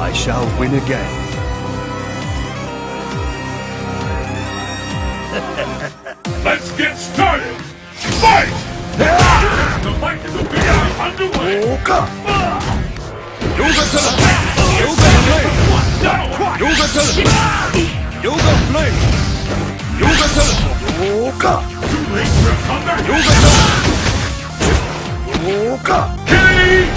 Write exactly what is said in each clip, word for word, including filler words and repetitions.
I shall win again. Let's get started! Fight! The fight is officially underway! Yoga Flame! Yoga Flame! Yoga Flame! Yoga Flame! Yoga Flame! Yoga! Too late for a comeback! Yoga Flame! Yoga! K O!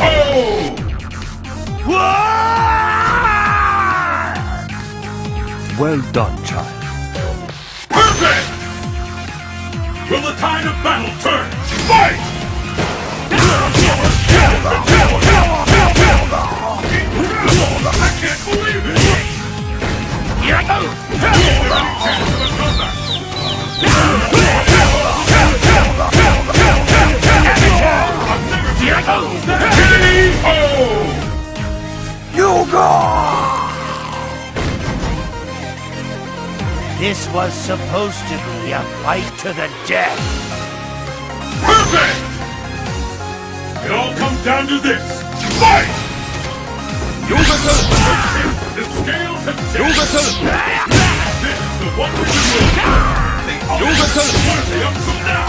Well done, child. Perfect! Will the tide of battle turn? Fight! I can't believe it! Here I go! Any chance of a comeback? Here I go! K O! Yoga! This was supposed to be a fight to the death. Perfect! It all comes down to this. Fight! Yoga Flame! The scales have tipped. Yoga Flame! This is the one we can win. Yoga Flame! What are they up to now?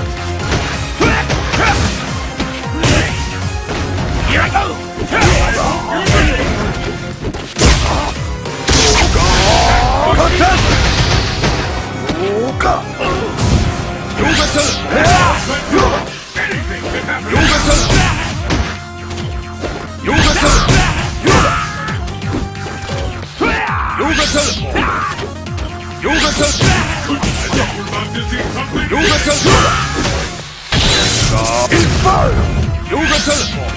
Here I go! Contest! Yoga! Yoga Flame! Anything can happen. Yoga Flame! Yoga Flame! Yoga Flame! Yoga Flame! I think we're about to see something. Yoga Flame! Inferno! Yoga Flame!